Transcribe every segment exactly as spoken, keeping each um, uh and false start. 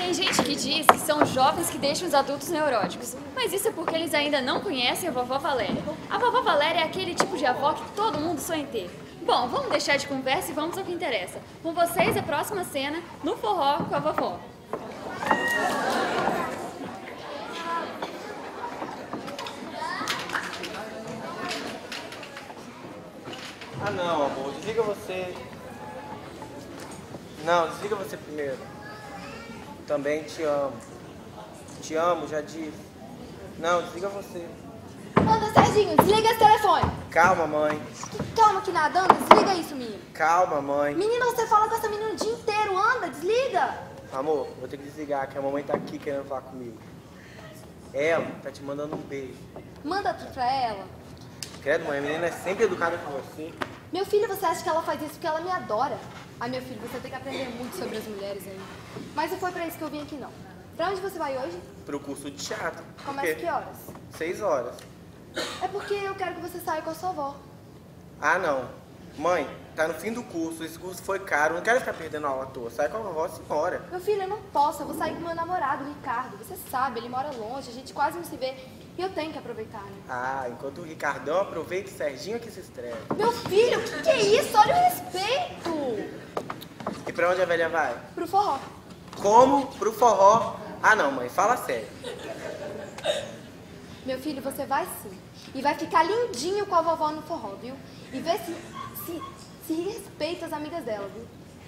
Tem gente que diz que são jovens que deixam os adultos neuróticos, mas isso é porque eles ainda não conhecem a vovó Valéria. A vovó Valéria é aquele tipo de avó que todo mundo sonha em ter. Bom, vamos deixar de conversa e vamos ao que interessa. Com vocês, a próxima cena, no forró com a vovó. Ah não, amor, desliga você. Não, desliga você primeiro. Também te amo. Te amo, já disse. Não, desliga você. Anda, Serginho, desliga esse telefone. Calma, mãe. Calma que nada, anda, desliga isso, menino. Calma, mãe. Menino, você fala com essa menina o dia inteiro, anda, desliga. Amor, vou ter que desligar, que a mamãe tá aqui querendo falar comigo. Ela tá te mandando um beijo. Manda tu pra ela. Credo, mãe, a menina é sempre educada com você. Meu filho, você acha que ela faz isso porque ela me adora? Ai, meu filho, você tem que aprender muito sobre as mulheres ainda. Mas não foi pra isso que eu vim aqui, não. Pra onde você vai hoje? Pro curso de teatro. Começa que horas? Seis horas. É porque eu quero que você saia com a sua avó. Ah, não. Mãe, tá no fim do curso, esse curso foi caro, não quero ficar perdendo aula à toa. Sai com a vovó, senhora. Meu filho, eu não posso, eu vou sair com meu namorado, o Ricardo. Você sabe, ele mora longe, a gente quase não se vê. E eu tenho que aproveitar, né? Ah, enquanto o Ricardão aproveita, o Serginho que se estressa. Meu filho, o que, que é isso? Olha o respeito! E pra onde a velha vai? Pro forró. Como? Pro forró? Ah, não, mãe, fala sério. Meu filho, você vai sim. E vai ficar lindinho com a vovó no forró, viu? E vê se, se, se respeita as amigas dela, viu?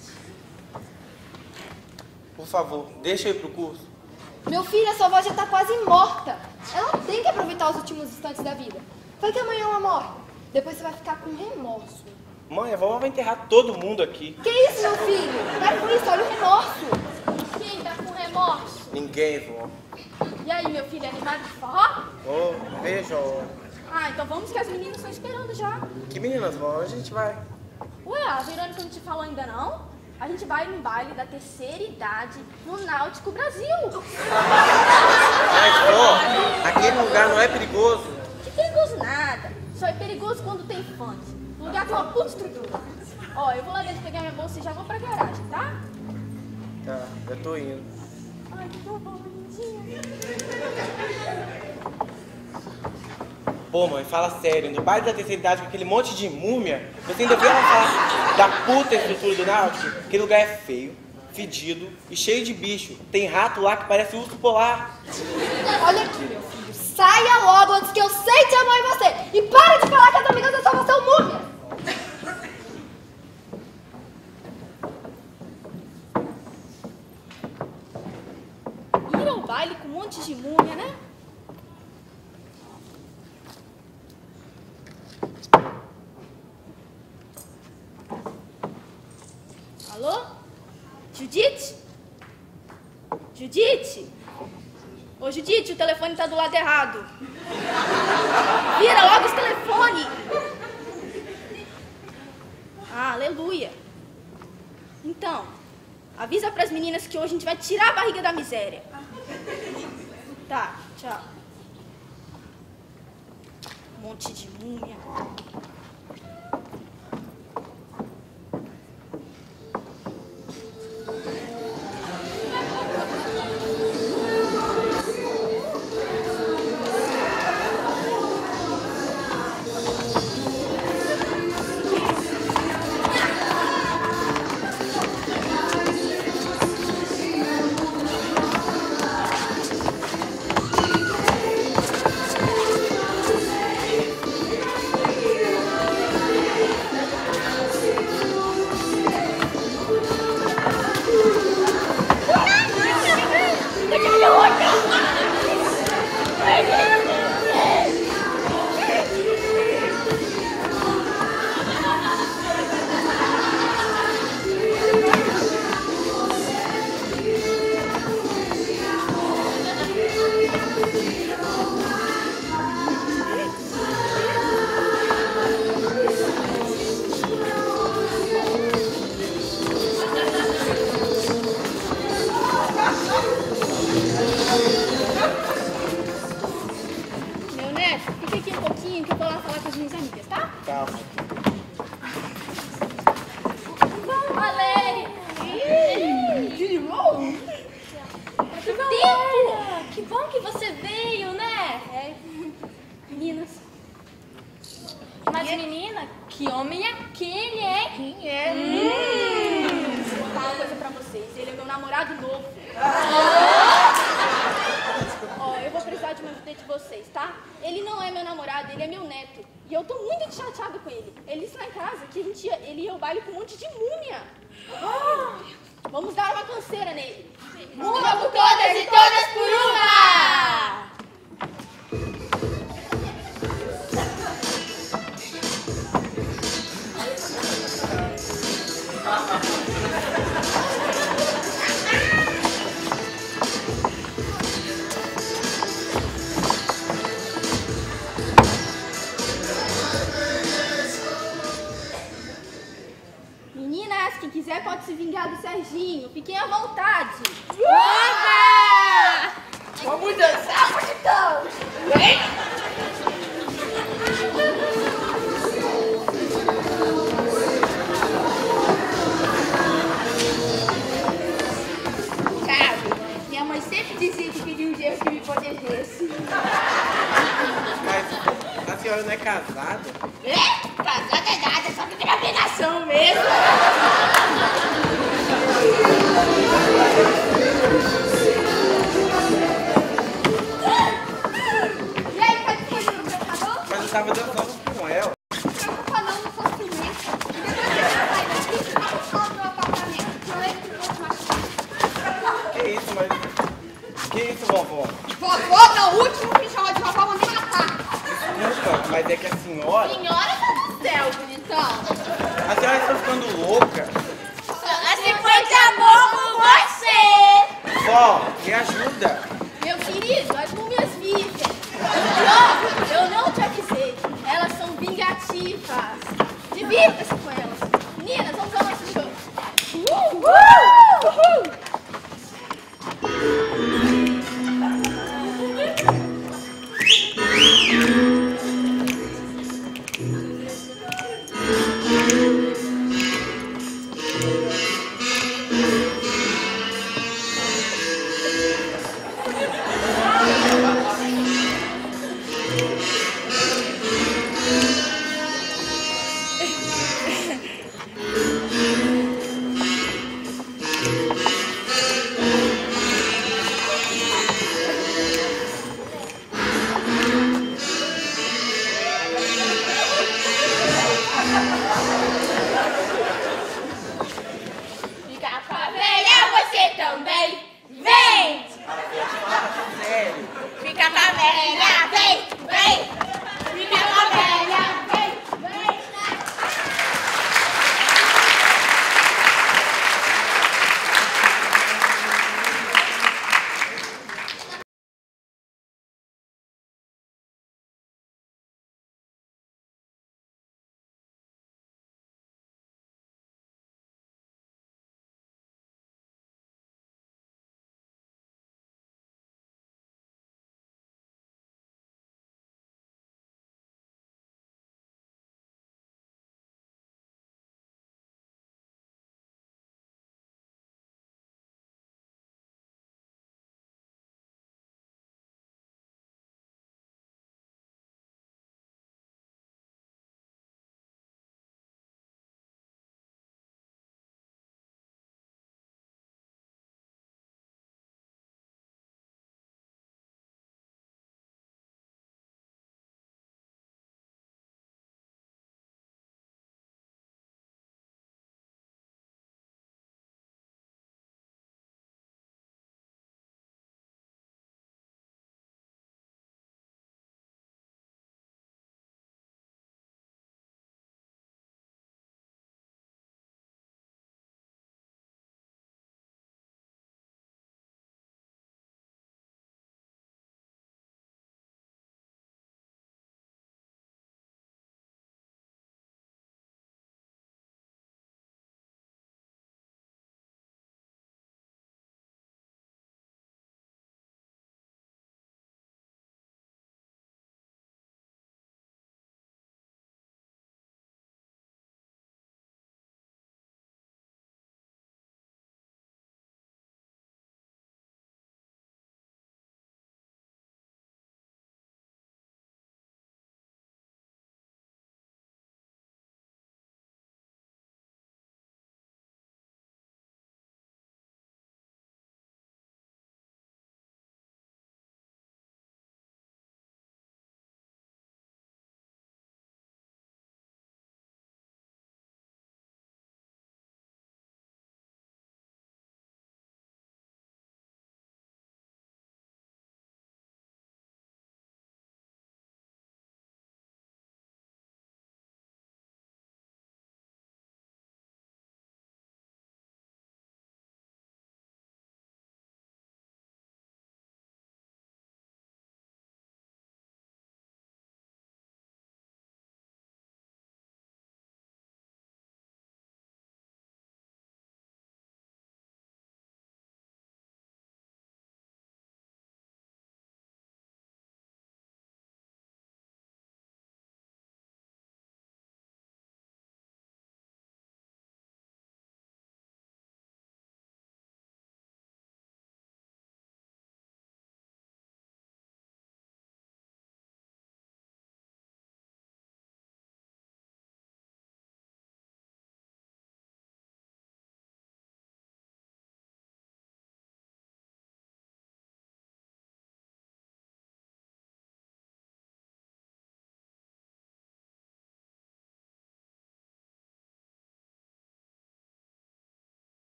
Por favor, deixa eu ir pro curso. Meu filho, a sua avó já tá quase morta. Ela tem que aproveitar os últimos instantes da vida. Vai que amanhã ela morre. Depois você vai ficar com remorso. Mãe, a vovó vai enterrar todo mundo aqui. Que isso, meu filho? Para com isso, olha o remorso. Quem tá com remorso? Ninguém, vó. E aí, meu filho, animado de forró? Oh, veja a hora. Ah, então vamos que as meninas estão esperando já. Que meninas, vó? Onde a gente vai? Ué, a Verônica não te falou ainda não? A gente vai num baile da terceira idade no Náutico Brasil. Mas, vó, aquele lugar não é perigoso? Que perigoso nada. Só é perigoso quando tem funk. O lugar tem uma puta estrutura. Ó, eu vou lá dentro pegar minha bolsa e já vou pra garagem, tá? Tá, eu tô indo. Ai, que bom, lindinha. Pô, mãe, fala sério. No baile da terceira idade com aquele monte de múmia, você ainda veio falar da puta estrutura do Náutico? Aquele lugar é feio, fedido e cheio de bicho. Tem rato lá que parece urso polar. Olha aqui, meu filho. Saia logo antes que eu sente a mão em você. E para de falar que as amigas da sua avó são múmias. Ir ao baile com um monte de múmia, né? Alô? Judite? Judite? Ô, Judite, o telefone tá do lado errado. Vira logo esse telefone. Ah, aleluia. Então, avisa pras meninas que hoje a gente vai tirar a barriga da miséria. Tá, tchau. Um monte de múmia. Mas, menina, que homem é aquele, hein? Quem é? Hum. Vou falar uma coisa pra vocês. Ele é meu namorado novo. Ó, eu vou precisar de uma ajuda de vocês, tá? Ele não é meu namorado, ele é meu neto. E eu tô muito chateada com ele. Ele disse lá em casa que a gente ia, ele ia ao baile com um monte de múmia. Vamos dar uma canseira nele. Uma por todas e todas por uma! Meninas, quem quiser pode se vingar do Serginho. Fiquem à vontade. Oba! Vamos dançar, bonitão! Vem! Sabe, minha mãe sempre dizia que queria um jeito que me protegesse. Mas a senhora não é casada? É? Casada é nada, só que tem uma pegação mesmo. E aí, pode escolher o pescador? Mas eu tava dançando com ela. Não se preocupa não, não sou ciumenta. E depois que você sai daqui, fica só no meu apartamento, que eu lembro que vou te machucar. Que isso, mas... Que isso, vovó? Vovó, não, o último que me chamou de vovó, mandei matar. Desculpa, mas é que a senhora... Senhora tá no céu, bonitão. A senhora está ficando louca. Assim foi de amor com você. Vó, me ajuda. Meu querido, as múmias vivem. Não, eu não te avisei. Elas são vingativas. Divirta-se com elas. Meninas, vamos ao nosso jogo. Uh! Uh! Uhul! Fica com a velha, você também. Vem! Sério. Fica com a velha, vem, vem.